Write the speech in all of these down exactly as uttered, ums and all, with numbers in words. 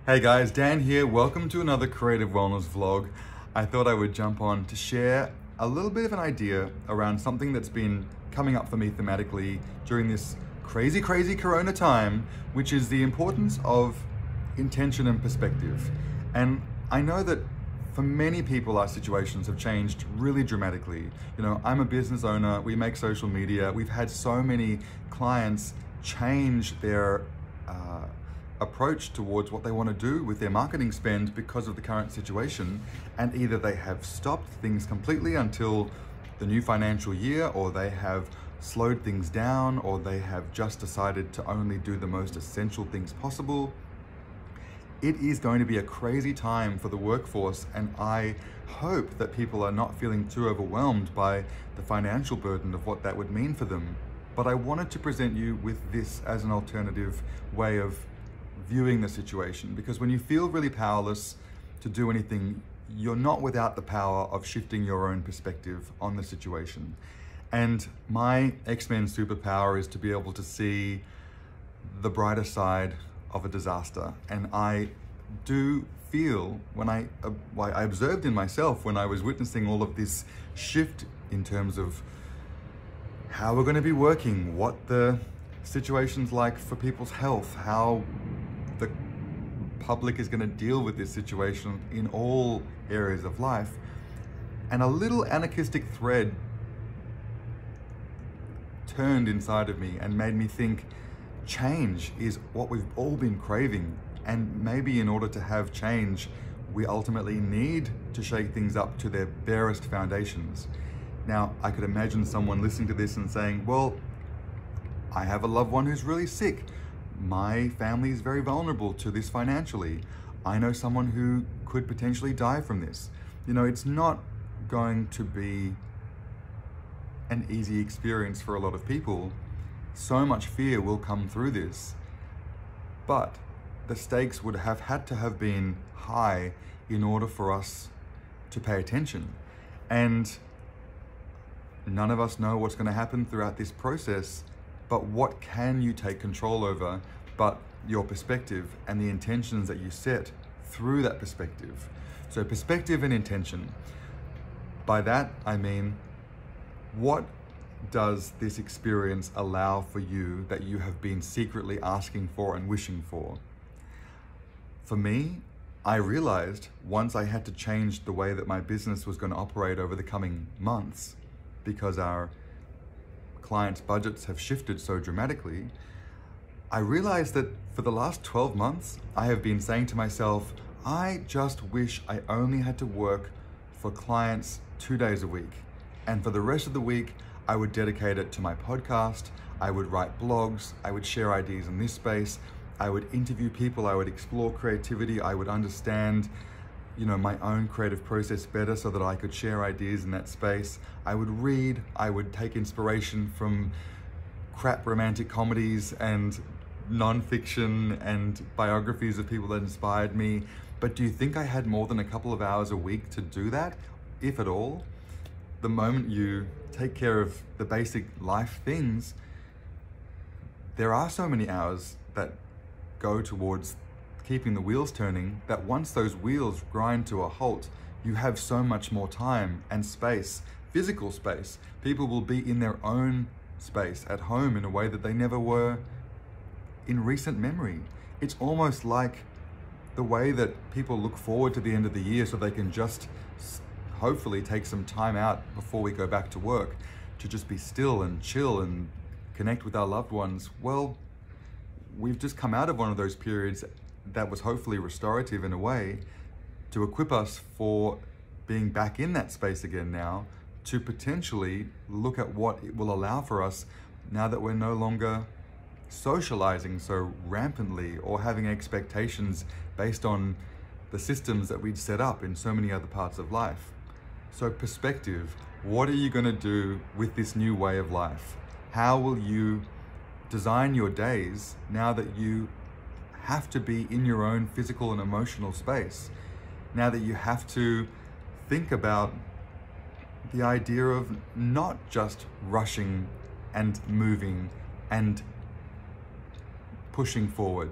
Hey guys, Dan here. Welcome to another Creative Wellness vlog. I thought I would jump on to share a little bit of an idea around something that's been coming up for me thematically during this crazy, crazy Corona time, which is the importance of intention and perspective. And I know that for many people, our situations have changed really dramatically. You know, I'm a business owner, we make social media, we've had so many clients change their uh, approach towards what they want to do with their marketing spend because of the current situation, and either they have stopped things completely until the new financial year, or they have slowed things down, or they have just decided to only do the most essential things possible. It is going to be a crazy time for the workforce, and I hope that people are not feeling too overwhelmed by the financial burden of what that would mean for them. But I wanted to present you with this as an alternative way of viewing the situation, because when you feel really powerless to do anything, you're not without the power of shifting your own perspective on the situation. And my X-Men superpower is to be able to see the brighter side of a disaster. And I do feel, when I, uh, I observed in myself when I was witnessing all of this shift in terms of how we're going to be working, what the situation's like for people's health, how the public is going to deal with this situation in all areas of life. And a little anarchistic thread turned inside of me and made me think change is what we've all been craving. And maybe in order to have change, we ultimately need to shake things up to their barest foundations. Now, I could imagine someone listening to this and saying, well, I have a loved one who's really sick. My family is very vulnerable to this financially. I know someone who could potentially die from this. You know, it's not going to be an easy experience for a lot of people. So much fear will come through this, but the stakes would have had to have been high in order for us to pay attention. And none of us know what's going to happen throughout this process. But what can you take control over but your perspective and the intentions that you set through that perspective? So perspective and intention. By that, I mean, what does this experience allow for you that you have been secretly asking for and wishing for? For me, I realized once I had to change the way that my business was going to operate over the coming months, because our clients' budgets have shifted so dramatically, I realized that for the last twelve months, I have been saying to myself, I just wish I only had to work for clients two days a week. And for the rest of the week, I would dedicate it to my podcast, I would write blogs, I would share ideas in this space, I would interview people, I would explore creativity, I would understand you know, my own creative process better so that I could share ideas in that space. I would read, I would take inspiration from crap romantic comedies and non-fiction and biographies of people that inspired me. But do you think I had more than a couple of hours a week to do that, if at all? The moment you take care of the basic life things, there are so many hours that go towards keeping the wheels turning, that once those wheels grind to a halt, you have so much more time and space, physical space. People will be in their own space at home in a way that they never were in recent memory. It's almost like the way that people look forward to the end of the year so they can just hopefully take some time out before we go back to work to just be still and chill and connect with our loved ones. Well, we've just come out of one of those periods that was hopefully restorative in a way to equip us for being back in that space again now, to potentially look at what it will allow for us now that we're no longer socializing so rampantly or having expectations based on the systems that we'd set up in so many other parts of life. So perspective, what are you going to do with this new way of life? How will you design your days now that you have to be in your own physical and emotional space? Now that you have to think about the idea of not just rushing and moving and pushing forward,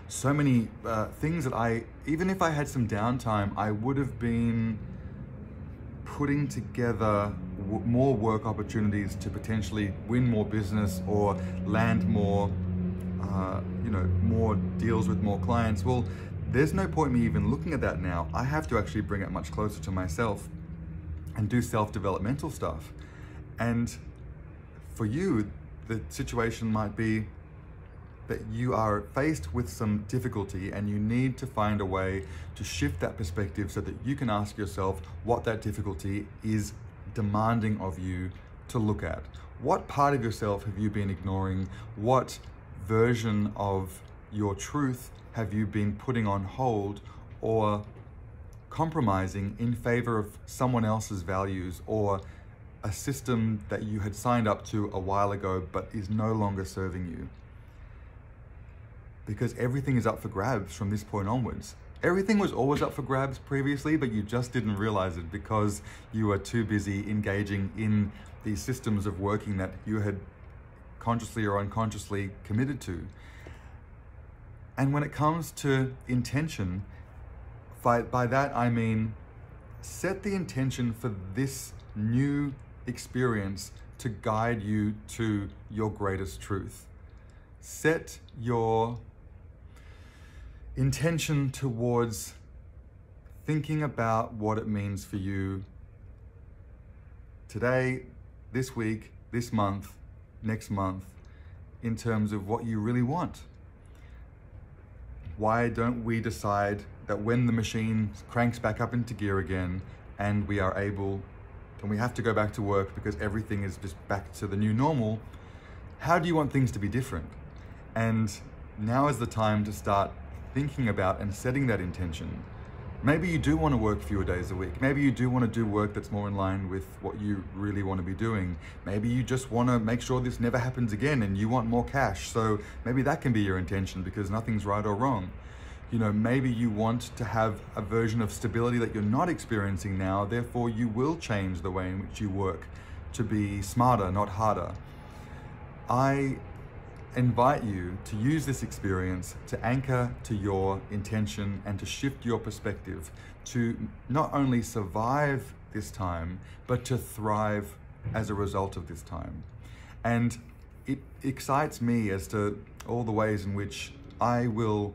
so many uh, things that I, even if I had some downtime, I would have been putting together w more work opportunities to potentially win more business or land more, uh, you know, more deals with more clients. Well, there's no point in me even looking at that now. I have to actually bring it much closer to myself and do self-developmental stuff. And for you, the situation might be that you are faced with some difficulty and you need to find a way to shift that perspective so that you can ask yourself what that difficulty is demanding of you to look at. What part of yourself have you been ignoring? What version of your truth have you been putting on hold or compromising in favor of someone else's values or a system that you had signed up to a while ago but is no longer serving you? Because everything is up for grabs from this point onwards. Everything was always up for grabs previously, but you just didn't realize it because you were too busy engaging in these systems of working that you had consciously or unconsciously committed to. And when it comes to intention, by, by that I mean set the intention for this new experience to guide you to your greatest truth. Set your intention towards thinking about what it means for you today, this week, this month, next month, in terms of what you really want. Why don't we decide that when the machine cranks back up into gear again and we are able, and we have to go back to work because everything is just back to the new normal, how do you want things to be different? And now is the time to start thinking about and setting that intention. Maybe you do want to work fewer days a week. Maybe you do want to do work that's more in line with what you really want to be doing. Maybe you just want to make sure this never happens again and you want more cash. So maybe that can be your intention because nothing's right or wrong. You know, maybe you want to have a version of stability that you're not experiencing now, therefore you will change the way in which you work to be smarter, not harder. I invite you to use this experience to anchor to your intention and to shift your perspective to not only survive this time, but to thrive as a result of this time. And it excites me as to all the ways in which I will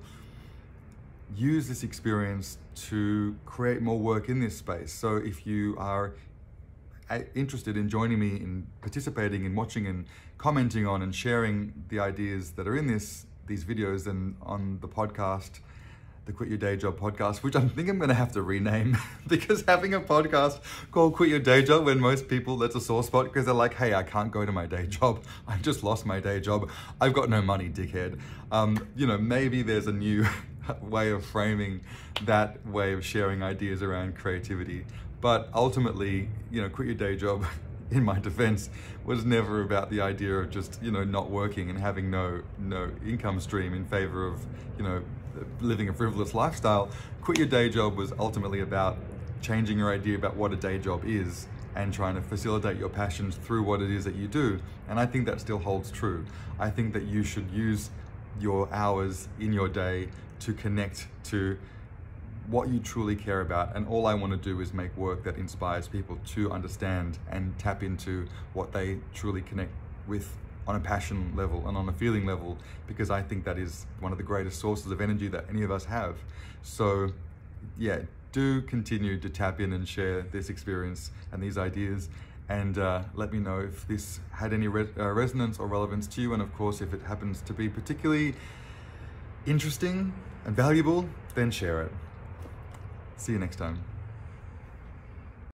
use this experience to create more work in this space. So if you are interested in joining me in participating in watching and commenting on and sharing the ideas that are in this these videos and on the podcast, the Quit Your Day Job podcast, which I think I'm going to have to rename because having a podcast called Quit Your Day Job, when most people, that's a sore spot because they're like, hey, I can't go to my day job. I've just lost my day job. I've got no money, dickhead. Um, you know, maybe there's a new way of framing that way of sharing ideas around creativity. But ultimately, you know, Quit Your Day Job, in my defense, was never about the idea of just, you know, not working and having no no income stream in favor of, you know, living a frivolous lifestyle. Quit Your Day Job was ultimately about changing your idea about what a day job is and trying to facilitate your passions through what it is that you do. And I think that still holds true. I think that you should use your hours in your day to connect to what you truly care about, and all I want to do is make work that inspires people to understand and tap into what they truly connect with on a passion level and on a feeling level, because I think that is one of the greatest sources of energy that any of us have. So yeah, do continue to tap in and share this experience and these ideas, and uh, let me know if this had any re uh, resonance or relevance to you, and of course if it happens to be particularly interesting and valuable, then share it. See you next time.